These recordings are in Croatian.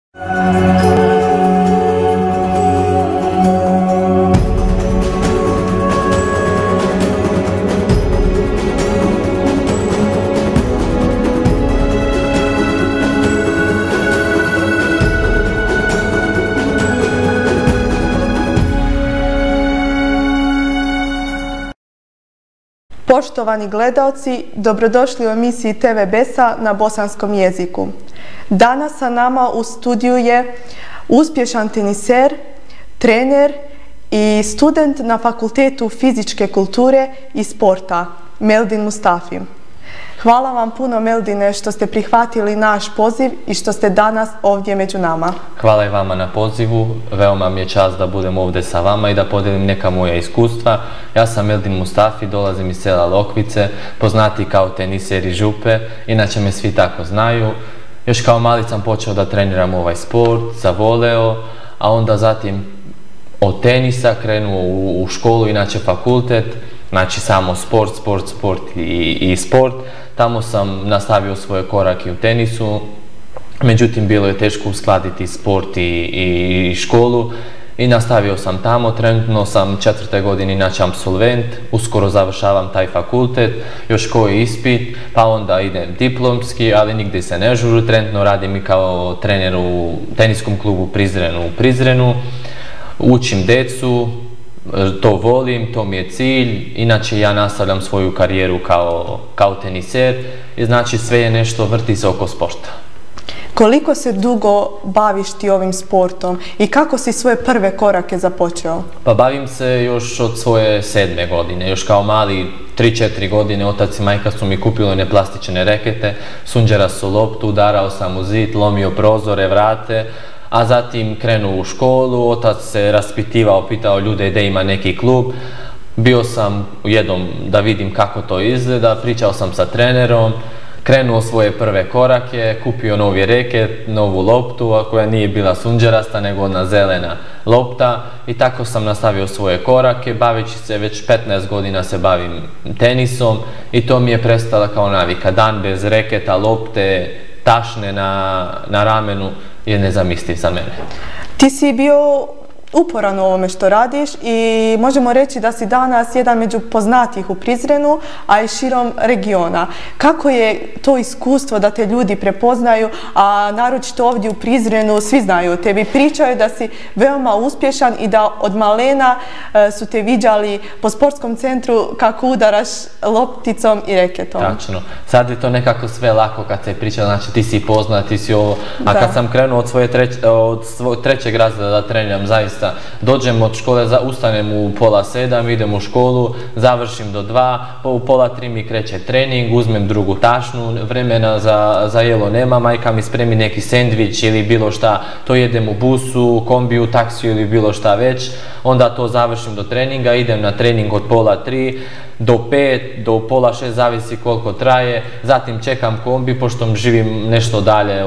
Poštovani gledaoci, dobrodošli u emisiji TV Besa na bosanskom jeziku. Danas sa nama u studiju je uspješan teniser, trener i student na Fakultetu fizičke kulture i sporta, Meldin Mustafi. Hvala vam puno, Meldine, što ste prihvatili naš poziv i što ste danas ovdje među nama. Hvala i vama na pozivu. Veoma mi je čast da budem ovdje sa vama i da podijelim neka moja iskustva. Ja sam Meldin Mustafi, dolazim iz sela Lokvice, poznati kao teniser iz Župe, inače me svi tako znaju. Još kao mali sam počeo da treniram ovaj sport, zavoleo, a onda zatim od tenisa krenuo u školu, inače fakultet, znači samo sport i sport. Tamo sam nastavio svoje korake u tenisu, međutim bilo je teško uskladiti sport i školu i nastavio sam tamo. Trenutno sam 4. godine inače absolvent, uskoro završavam taj fakultet, još koji ispit, pa onda idem diplomski, ali nigdje se ne žuru. Trenutno radim i kao trener u teniskom klubu Prizrenu, učim decu. To volim, to mi je cilj, inače ja nastavljam svoju karijeru kao teniser i znači sve je nešto, vrti se oko sporta. Koliko se dugo baviš ti ovim sportom i kako si svoje prve korake započeo? Pa bavim se još od svoje 7. godine, još kao mali 3-4 godine otac i majka su mi kupili one plastične rekete, sunđera su loptu, udarao sam u zid, lomio prozore, vrate. A zatim krenuo u školu, otac se raspitivao, pitao ljude da ima neki klub. Bio sam jednom da vidim kako to izgleda, pričao sam sa trenerom, krenuo svoje prve korake, kupio novi reket, novu loptu, koja nije bila sunđerasta nego ona zelena lopta i tako sam nastavio svoje korake. Baveći se već 15 godina se bavim tenisom i to mi je prestala kao navika. Dan bez reketa, lopte, tašne na ramenu je nezamisliv za mene. Ti si bio uporan u ovome što radiš i možemo reći da si danas jedan među poznatijih u Prizrenu, a i širom regiona. Kako je to iskustvo da te ljudi prepoznaju, a naročito ovdje u Prizrenu svi znaju o tebi, pričaju da si veoma uspješan i da od malena su te viđali po sportskom centru kako udaraš lopticom i reketom. Tačno. Sad je to nekako sve lako kad se priča, znači ti si poznat, ti si ovo, a kad sam krenuo od svog 3. razreda da treniram, zaista dođem od škole, ustanem u 6:30, idem u školu, završim do 2, u 2:30 mi kreće trening, uzmem drugu tašnu, vremena za jelo nema, majka mi spremi neki sendvič ili bilo šta, to jedem u busu, kombiju, taksiju ili bilo šta već, onda to završim do treninga, idem na trening od 2:30 do 5, do 5:30, zavisi koliko traje, zatim čekam kombi, pošto živim nešto dalje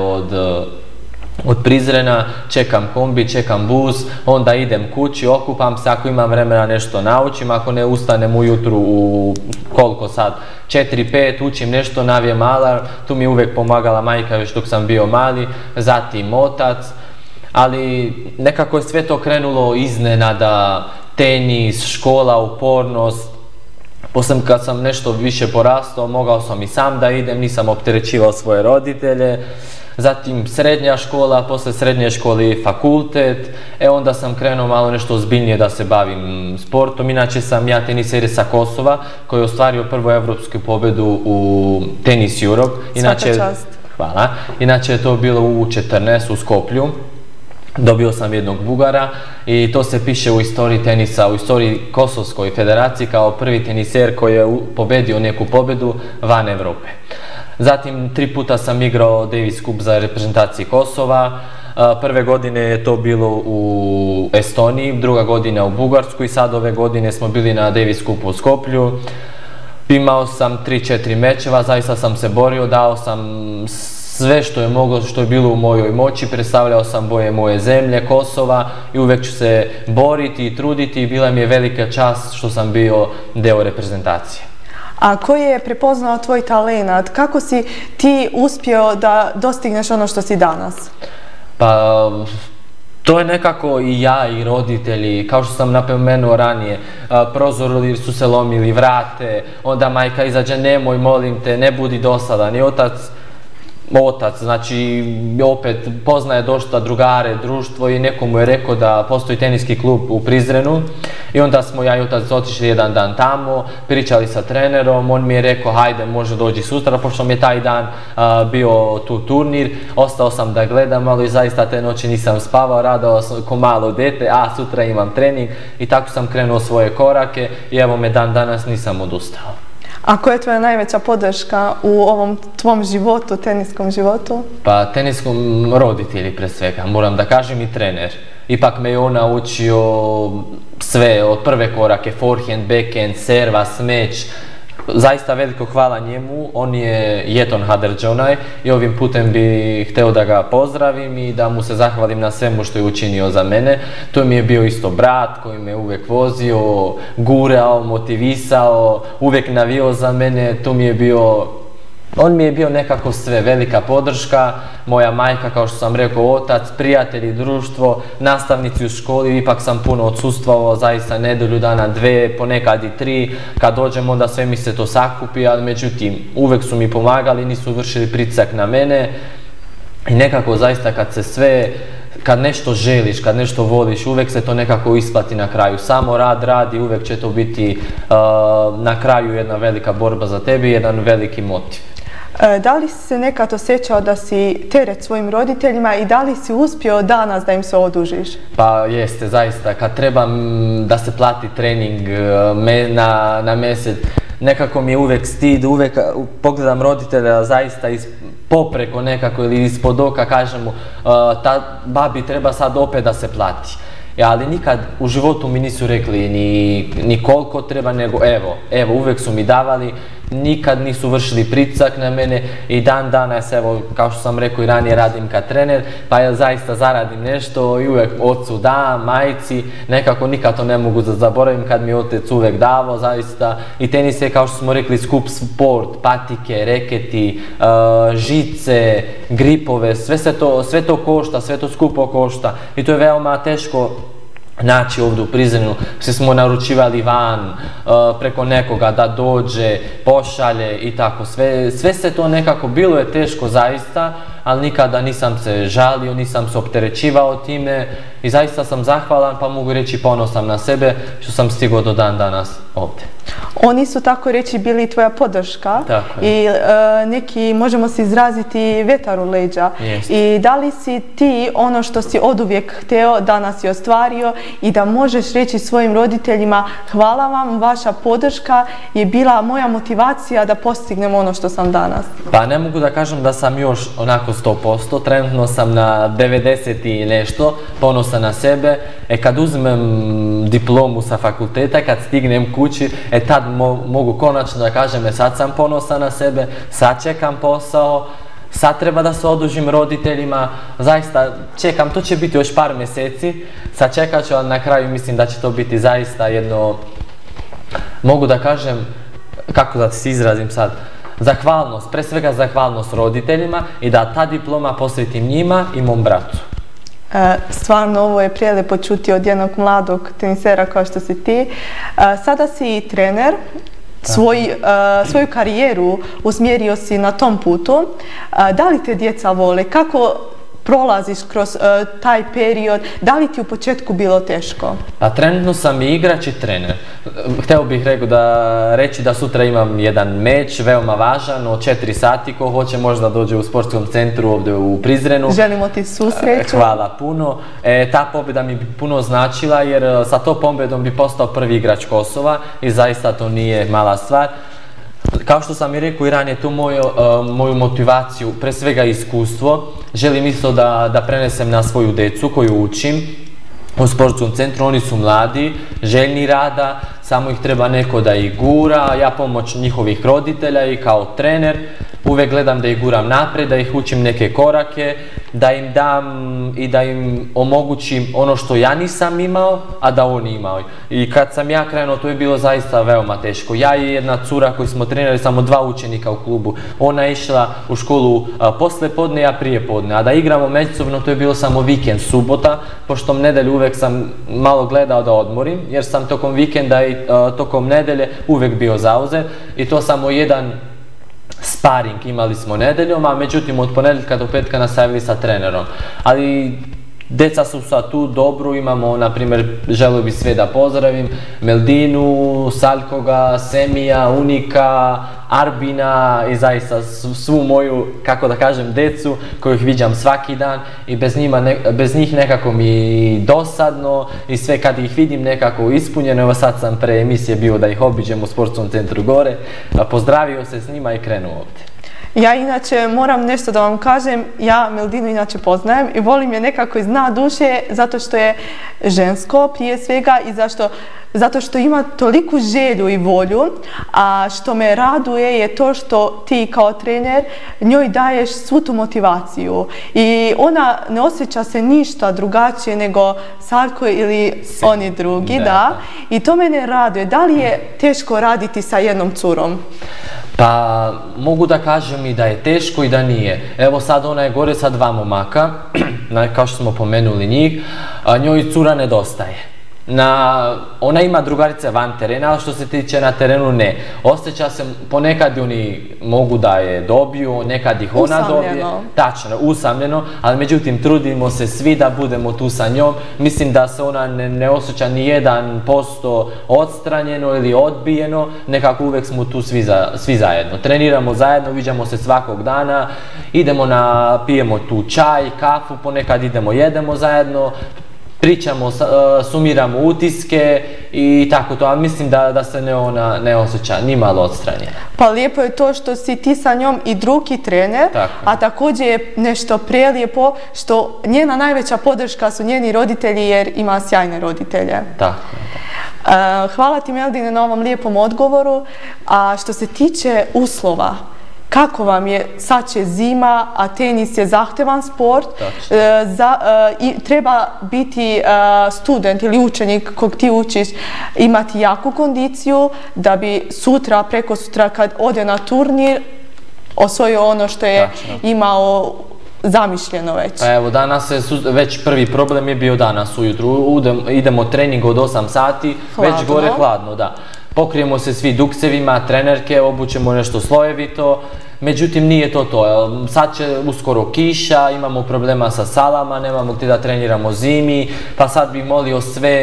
od Prizrena, čekam kombi, čekam bus, onda idem kući, okupam se, ako imam vremena nešto naučim, ako ne ustanem ujutru u koliko sad, 4-5, učim nešto, navijem alarm, tu mi je uvijek pomagala majka još dok sam bio mali, zatim otac, ali nekako je sve to krenulo iznenada, tenis, škola, upornost. Poslije kad sam nešto više porastao, mogao sam i sam da idem, nisam opterećivao svoje roditelje. Zatim srednja škola, poslije srednje škole fakultet, onda sam krenuo malo nešto ozbiljnije da se bavim sportom. Inače sam ja teniser sa Kosova koji je ostvario prvu evropsku pobjedu u Tenis Europe. Svaka čast. Hvala. Inače je to bilo u U14 u Skoplju. Dobio sam jednog Bugara i to se piše u istoriji tenisa, u istoriji Kosovskoj federaciji kao prvi teniser koji je pobedio neku pobjedu van Evrope. Zatim 3 puta sam igrao Davis Cup za reprezentaciju Kosova. Prve godine je to bilo u Estoniji, druga godina u Bugarskoj i sad ove godine smo bili na Davis Cupu u Skoplju. Imao sam 3-4 mečeva, zaista sam se borio, dao sam sve što je moglo, što je bilo u mojoj moći, predstavljao sam boje moje zemlje, Kosova i uvijek ću se boriti i truditi i bila mi je velika čast što sam bio deo reprezentacije. A koji je prepoznao tvoj talenat? Kako si ti uspio da dostigneš ono što si danas? Pa to je nekako i ja i roditelji, kao što sam napomenuo ranije, prozori su se lomili, vrate, onda majka izađe, nemoj, molim te, ne budi dosadan. I otac, znači opet poznaje dosta drugare, društvo i neko mu je rekao da postoji teniski klub u Prizrenu i onda smo ja i otac otišli jedan dan tamo, pričali sa trenerom, on mi je rekao hajde može dođi sutra, pošto mi je taj dan bio tu turnir, ostao sam da gledam, ali zaista te noći nisam spavao, radao sam ko malo dete, a sutra imam trening i tako sam krenuo svoje korake i evo me dan danas nisam odustao. A koja je tvoja najveća podrška u ovom tvom životu, teniskom životu? Pa teniskom roditelji pre svega, moram da kažem i trener. Ipak me je on naučio sve, od prve korake, forehand, backhand, serva, smeć. Zaista veliko hvala njemu, on je Jeton Haderdžonaj i ovim putem bi hteo da ga pozdravim i da mu se zahvalim na svemu što je učinio za mene. To mi je bio isto brat koji me uvek vozio, gurao, motivisao, uvek navio za mene, on mi je bio nekako sve, velika podrška, moja majka, kao što sam rekao, otac, prijatelji, društvo, nastavnici u školi, ipak sam puno odsustvovao, zaista nedelju dana, 2, ponekad i 3, kad dođem onda sve mi se to sakupi, ali međutim, uvek su mi pomagali, nisu vršili pritisak na mene i nekako zaista kad nešto želiš, kad nešto voliš, uvek se to nekako isplati na kraju. Samo rad i uvek će to biti na kraju jedna velika borba za tebe i jedan veliki motiv. Da li si se nekad osjećao da si teret svojim roditeljima i da li si uspio danas da im se odužiš? Pa jeste, zaista. Kad trebam da se plati trening na mjesec, nekako mi je uvek stid, uvek pogledam roditelja zaista popreko nekako ili ispod oka, kažem mu, ta babi treba sad opet da se plati. Ali nikad u životu mi nisu rekli ni koliko treba, nego evo, uvek su mi davali, nikad nisu vršili pritisak na mene i dan danas, evo, kao što sam rekao i ranije, radim kao trener, pa ja zaista zaradim nešto i uvek ocu dam, majci, nekako nikad to ne mogu da zaboravim kad mi je otec uvek davao, zaista. I tenis je, kao što smo rekli, skup sport, patike, reketi, žice, gripove, sve to košta, sve to skupo košta i to je veoma teško naći ovdje u Prizrenu. Svi smo naručivali van preko nekoga da dođe, pošalje i tako. Sve se to nekako, bilo je teško zaista, ali nikada nisam se žalio, nisam se opterećivao time i zaista sam zahvalan, pa mogu reći ponosan na sebe što sam stigao do dan danas ovdje. Oni su, tako reći, bili tvoja podrška i neki, možemo se izraziti, vetar u leđa. I da li si ti ono što si oduvijek hteo danas si ostvario i da možeš reći svojim roditeljima hvala vam, vaša podrška je bila moja motivacija da postignem ono što sam danas? Pa ne mogu da kažem da sam još onako 100%, trenutno sam na 90 i nešto, ponosan na sebe. Kad uzmem diplomu sa fakulteta, kad stignem kući, tad mogu konačno da kažem, sad sam ponosan na sebe, sad čekam posao, sad treba da se odužim roditeljima, zaista čekam, to će biti još par mjeseci, sad čekat ću, ali na kraju mislim da će to biti zaista jedno, mogu da kažem, kako da se izrazim sad, zahvalnost, pre svega zahvalnost roditeljima i da ta diploma posvetim njima i mom bratu. Stvarno, ovo je prelijepo čuti od jednog mladog tenisera kao što si ti. Sada si i trener, svoju karijeru usmjerio si na tom putu. Da li te djeca vole? Kako prolaziš kroz taj period? Da li ti u početku bilo teško? Pa trenutno sam i igrač i trener. Hteo bih reći da sutra imam jedan meč, veoma važan, od 4 sati, ko hoće možda dođe u sportskom centru ovdje u Prizrenu. Želimo ti svu sreću. Hvala puno. Ta pobjeda mi bi puno značila jer sa to pobjedom bi postao prvi igrač Kosova i zaista to nije mala stvar. Kao što sam i rekao i ranije, tu moju motivaciju, pre svega iskustvo, želim isto da prenesem na svoju decu koju učim u sportskom centru. Oni su mladi, željni rada, samo ih treba neko da ih gura, ja pomoć njihovih roditelja i kao trener uvijek gledam da ih guram naprijed, da ih učim neke korake, da im dam i da im omogućim ono što ja nisam imao, a da oni imaju. I kad sam ja krenuo, to je bilo zaista veoma teško. Ja i jedna cura koju smo trenirali, samo 2 učenika u klubu. Ona je išla u školu posle podne, ja prije podne. A da igramo međusobno, to je bilo samo vikend, subota, pošto nedelju uvijek sam malo gledao da odmorim, jer sam tokom vikenda i tokom nedelje uvijek bio zauzet. I to samo jedan sparing imali smo nedeljom, a međutim od ponedjeljka do petka nastavili sa trenerom. Ali deca su sad tu dobro, imamo, na primjer, želio bih sve da pozdravim, Meldinu, Saljkoga, Semija, Unika, Arbina i zaista svu moju, kako da kažem, decu koju ih viđam svaki dan i bez njih nekako mi dosadno i sve kad ih vidim nekako ispunjeno. Evo sad sam pre emisije bio da ih obiđem u sportskom centru gore, pozdravio se s njima i krenuo ovdje. Ja inače moram nešto da vam kažem, ja Meldinu inače poznajem i volim je nekako iz dna duše zato što je žensko prije svega i zato što ima toliku želju i volju, a što me raduje je to što ti kao trener njoj daješ svu tu motivaciju i ona ne osjeća se ništa drugačije nego Saljko ili oni drugi, da. I to mene raduje. Da li je teško raditi sa jednom curom? Pa mogu da kažem i da je teško i da nije. Evo sad ona je gore sa 2 momaka, kao što smo pomenuli njih, a njoj cura nedostaje. Ona ima drugarice van terena, ali što se tiče na terenu ne. Osjeća se, ponekad oni mogu da je dobiju, nekad ih ona dobije. Tačno, usamljeno, ali međutim trudimo se svi da budemo tu sa njom. Mislim da se ona ne osjeća ni 1% odstranjeno ili odbijeno, nekako uvijek smo tu svi zajedno. Treniramo zajedno, viđamo se svakog dana, pijemo tu čaj, kafu, ponekad jedemo zajedno, pričamo, sumiramo utiske i tako to, ali mislim da se ona ne osjeća ni malo odstranjena. Pa lijepo je to što si ti sa njom i drugi trener, a također je nešto prelijepo što njena najveća podrška su njeni roditelji jer ima sjajne roditelje. Tako. Hvala ti Meldine na ovom lijepom odgovoru, a što se tiče uslova, kako vam je, sad će zima, a tenis je zahtevan sport, treba biti student ili učenik kog ti učiš, imati jaku kondiciju da bi sutra, preko sutra kad ode na turnir osvojio ono što je imao zamišljeno već. Pa evo, danas je već prvi problem je bio danas ujutru. Idemo trening od 8 sati, već gore hladno, da. Pokrijemo se svi duksevima, trenerke, obučemo nešto slojevito, međutim nije to to. Sad će uskoro kiša, imamo problema sa salama, nemamo gdje da treniramo zimi, pa sad bih molio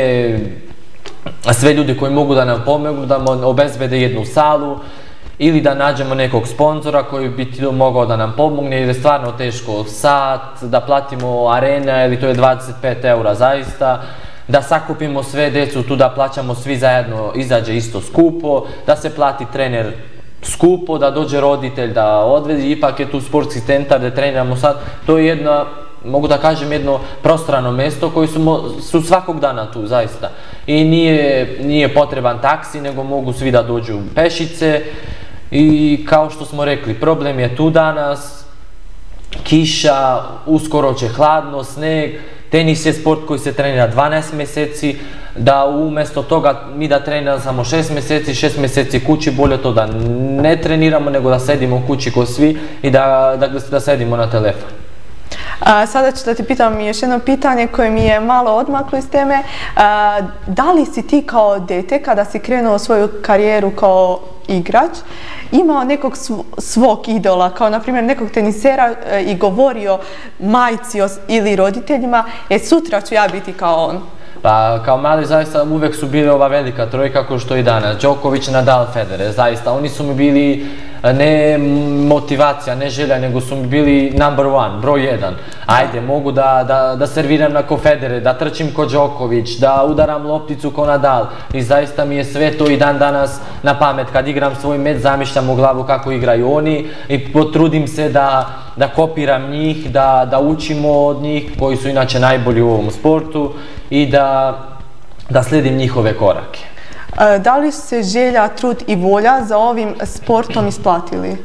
sve ljude koji mogu da nam pomognu, da nam obezbede jednu salu ili da nađemo nekog sponzora koji bi mogao da nam pomogne jer je stvarno teško sat, da platimo arena ili to je 25 eura zaista. Da sakupimo sve decu tu, da plaćamo svi zajedno, izađe isto skupo, da se plati trener skupo, da dođe roditelj da odvezi, ipak je tu sportski centar gdje treniramo sad, to je jedno, mogu da kažem, jedno prostrano mjesto koji su svakog dana tu, zaista. I nije potreban taksi, nego mogu svi da dođu pešice i kao što smo rekli, problem je tu danas, kiša, uskoro će hladno, sneg. Tenis je sport koji se trenira 12 mjeseci, da umjesto toga mi da treniramo samo 6 mjeseci, 6 mjeseci kući, bolje to da ne treniramo nego da sedimo u kući ko svi i da sedimo na telefon. Sada ću da ti pitam još jedno pitanje koje mi je malo odmaklo iz teme. Da li si ti kao dete, kada si krenuo svoju karijeru kao igrač, imao nekog svog idola, kao na primjer nekog tenisera i govorio majci ili roditeljima, sutra ću ja biti kao on? Pa kao mali zaista uvijek su bili ova velika trojka kao što i danas, Đoković, Nadal, Federer, zaista oni su mi bili ne motivacija, ne želja, nego su mi bili number one, broj 1. Ajde, mogu da serviram na ko Federer, da trčim ko Đoković, da udaram lopticu ko Nadal i zaista mi je sve to i dan danas na pamet. Kad igram svoj meč, zamišljam u glavu kako igraju oni i potrudim se da kopiram njih, da učimo od njih koji su inače najbolji u ovom sportu i da slijedim njihove korake. Da li se želja, trud i volja za ovim sportom isplatili?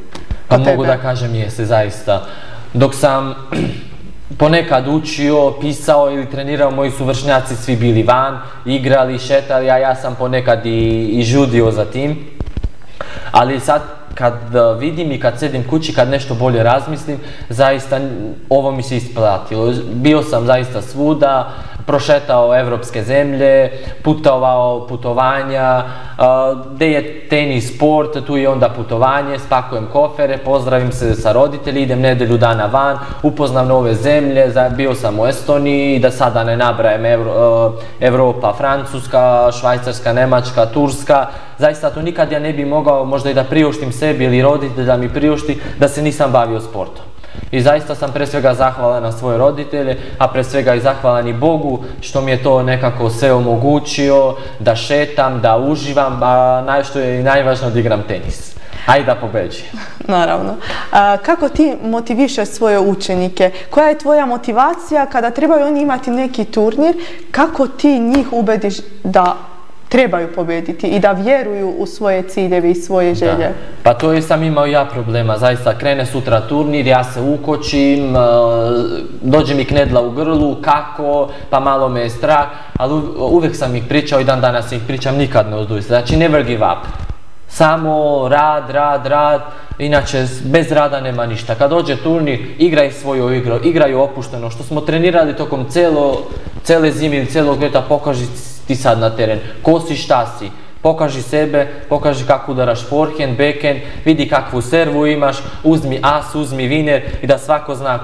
Pa mogu da kažem jeste, zaista. Dok sam ponekad učio, pisao ili trenirao, moji su vršnjaci svi bili van, igrali, šetali, a ja sam ponekad i žudio za tim. Ali sad kad vidim i kad sedim kući, kad nešto bolje razmislim, zaista ovo mi se isplatilo. Bio sam zaista svuda, prošetao evropske zemlje, putovao putovanja, gdje je tenis, sport, tu je onda putovanje, spakujem kofere, pozdravim se sa roditelji, idem nedelju dana van, upoznam nove zemlje, bio sam u Estoniji, da sada ne nabrajem Evropa, Francuska, Švajcarska, Njemačka, Turska. Zaista to nikad ja ne bi mogao možda i da priuštim sebi ili roditelj da mi priušti da se nisam bavio sportom. I zaista sam pre svega zahvalan na svoje roditelje, a pre svega i zahvalan i Bogu što mi je to nekako sve omogućio, da šetam, da uživam, a što je i najvažnije da igram tenis. Ajde da pobeđujem. Naravno. Kako ti motivišeš svoje učenike? Koja je tvoja motivacija kada trebaju oni imati neki turnir? Kako ti njih ubediš da trebaju pobediti i da vjeruju u svoje ciljeve i svoje želje? Pa to sam imao ja problema, zaista krene sutra turnir, ja se ukočim, dođe mi knedla u grlu, kako, pa malo me je strah, ali uvijek sam ih pričao i dan danas ih pričam, nikad ne odustati, znači never give up. Samo rad, rad, rad, inače bez rada nema ništa. Kad dođe turnir, igraj svoju igru, igraju opušteno, što smo trenirali tokom cele zime ili celog ljeta, pokaži ti sad na teren, ko si, šta si, pokaži sebe, pokaži kako udaraš forehand, backhand, vidi kakvu servu imaš, uzmi as, uzmi viner i da svako zna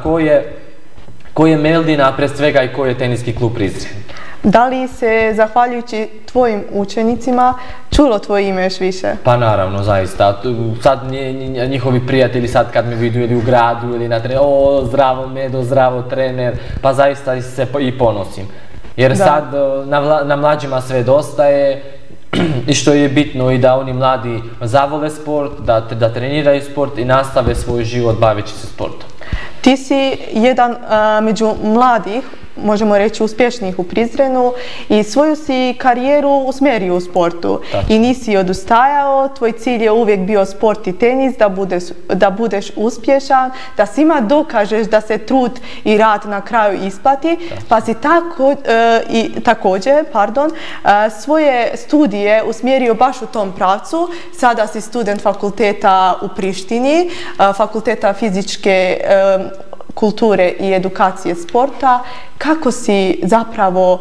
ko je Meldina, a pre svega i ko je teniski klub Prizren. Da li se, zahvaljujući tvojim učenicima, čulo tvoje ime još više? Pa naravno, zaista. Sad njihovi prijatelji sad kad me vidu ili u gradu ili na trener, o, zdravo Medo, zdravo trener, pa zaista se i ponosim. Jer sad na mlađima sve dostaje i što je bitno i da oni mladi zavole sport, da treniraju sport i nastave svoj život baveći se sportom. Ti si jedan među mladih, možemo reći uspješnijih u Prizrenu i svoju si karijeru usmjerio u sportu. I nisi odustajao, tvoj cilj je uvijek bio sport i tenis, da budeš uspješan, da svima dokažeš da se trud i rad na kraju isplati, pa si također svoje studije usmjerio baš u tom pravcu. Sada si student fakulteta u Prištini, fakulteta fizičke kulture i edukacije sporta. Kako si zapravo,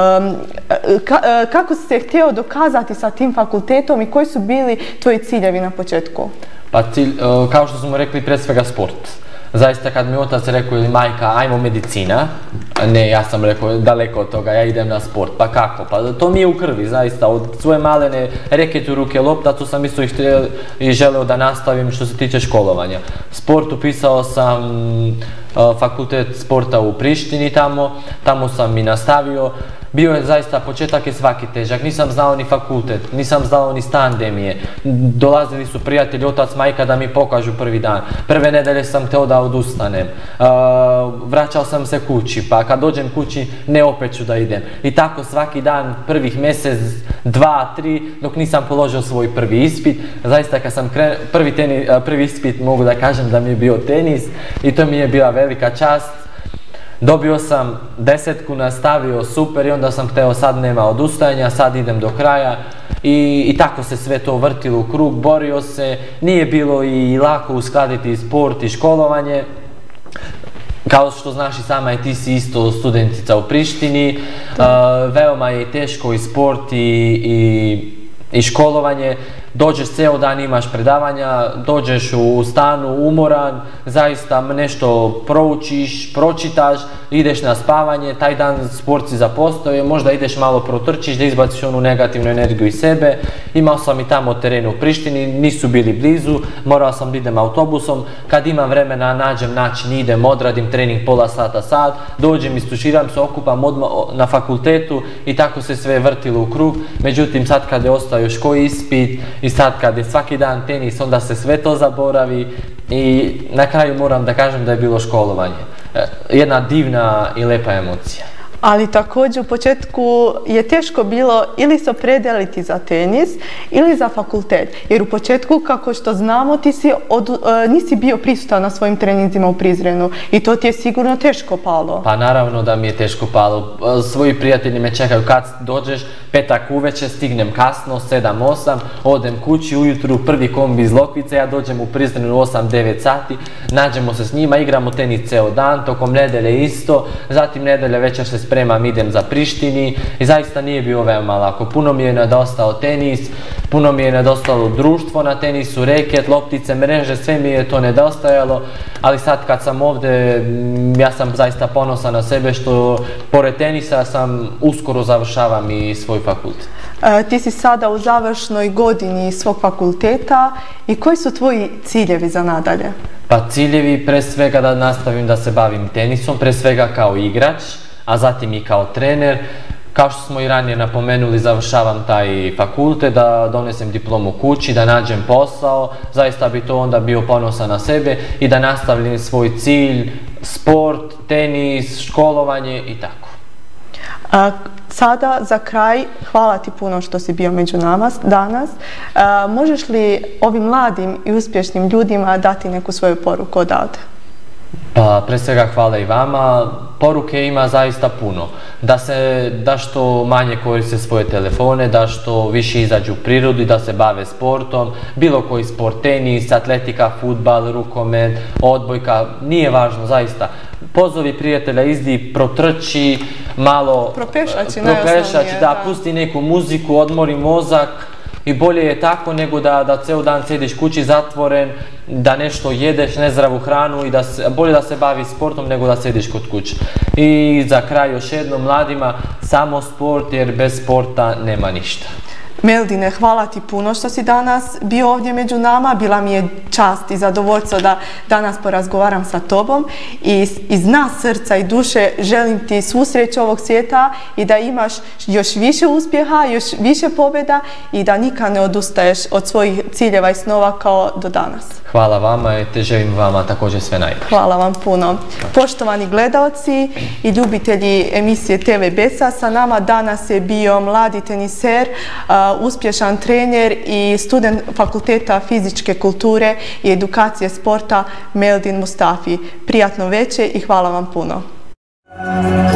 kako si se htio dokazati sa tim fakultetom i koji su bili tvoji ciljevi na početku? Pa cilj, kao što smo rekli, pre svega sport. Zaista kad mi otac rekao ili majka, ajmo medicina, ne, ja sam rekao daleko od toga, ja idem na sport, pa kako? Pa to mi je u krvi, zaista, od svoje malene reket u ruke lopta, tu sam isto i želeo da nastavim što se tiče školovanja. Sport, upisao sam fakultet sporta u Prištini tamo sam i nastavio. Bio je zaista, početak je svaki težak, nisam znao ni fakultet, nisam znao ni stan gdje mi je. Dolazili su prijatelji, otac, majka da mi pokažu prvi dan. Prve nedelje sam htio da odustanem. Vraćao sam se kući, pa kad dođem kući, ne opet ću da idem. I tako svaki dan, prvih mjesec, 2, 3, dok nisam položio svoj prvi ispit. Zaista kad sam prvi ispit, mogu da kažem da mi je bio tenis i to mi je bila velika čast. Dobio sam 10, nastavio super i onda sam hteo sad nema odustajanja, sad idem do kraja i tako se sve to vrtilo u krug, borio se, nije bilo i lako uskladiti sport i školovanje. Kao što znaš i sama i ti si isto studentica u Prištini, veoma je teško i sport i školovanje. Dođeš ceo dan, imaš predavanja, dođeš u stanu umoran, zaista nešto proučiš, pročitaš, ideš na spavanje, taj dan sport si zapostoje, možda ideš malo protrčiš da izbaciš onu negativnu energiju iz sebe. Imao sam i tamo teren u Prištini, nisu bili blizu, morao sam da idem autobusom, kad imam vremena nađem način, idem, odradim trening pola sata, sat, dođem, istuširam se, okupam odmah na fakultetu i tako se sve vrtilo u krug. Međutim, sad kad je ostao još koji ispit i sad kad je svaki dan tenis, onda se sve to zaboravi i na kraju moram da kažem da je bilo školovanje. Jedna divna i lepa emocija. Ali također u početku je teško bilo ili se opredijeliti za tenis ili za fakultet. Jer u početku, kako što znamo, ti nisi bio prisutan na svojim treninzima u Prizrenu i to ti je sigurno teško palo. Pa naravno da mi je teško palo. Svoji prijatelji me čekaju kad dođeš, petak uveče, stignem kasno, 7-8, odem kući, ujutru prvi kombi iz Lokvice, ja dođem u Prizren u 8-9 sati, nađemo se s njima, igramo tenis ceo dan, tokom nedelje isto, zatim nedelje večer se spremam, idem za Prištini i zaista nije bio veoma lako. Puno mi je nedostao tenis, puno mi je nedostalo društvo na tenisu, reket, loptice, mreže, sve mi je to nedostajalo, ali sad kad sam ovdje, ja sam zaista ponosan na sebe što pored tenisa uskoro završavam i svoj fakultet. Ti si sada u završnoj godini svog fakulteta i koji su tvoji ciljevi za nadalje? Pa ciljevi pre svega da nastavim da se bavim tenisom, pre svega kao igrač, a zatim i kao trener. Kao što smo i ranije napomenuli, završavam taj fakultet, da donesem diplomu kući, da nađem posao, zaista bi to onda bio ponosan na sebe i da nastavim svoj cilj, sport, tenis, školovanje i tako. Sada, za kraj, hvala ti puno što si bio među nama danas. Možeš li ovim mladim i uspješnim ljudima dati neku svoju poruku odavde? Pa, pre svega hvala i vama. Poruke ima zaista puno. Da što manje koriste svoje telefone, da što više izađu u prirodu i da se bave sportom. Bilo koji sport, tenis, atletika, fudbal, rukomet, odbojka, nije važno, zaista. Pozovi prijatelja, izdi, protrči, malo propešaći, da pusti neku muziku, odmori mozak. I bolje je tako nego da ceo dan sediš kući zatvoren, da nešto jedeš, nezdravu hranu i bolje da se bavi sportom nego da sediš kod kuće. I za kraj još jednom mladima, samo sport jer bez sporta nema ništa. Meldine, hvala ti puno što si danas bio ovdje među nama. Bila mi je čast i zadovoljstvo da danas porazgovaram sa tobom i iz nas srca i duše želim ti svu sreću ovog svijeta i da imaš još više uspjeha, još više pobjeda i da nikad ne odustaješ od svojih ciljeva i snova kao do danas. Hvala vama i te želim vama također sve najbolje. Hvala vam puno. Poštovani gledalci i ljubitelji emisije TV Besa, sa nama danas je bio mladi teniser, uspješan trener i student Fakulteta fizičke kulture i edukacije sporta Meldin Mustafi. Prijatno večer i hvala vam puno.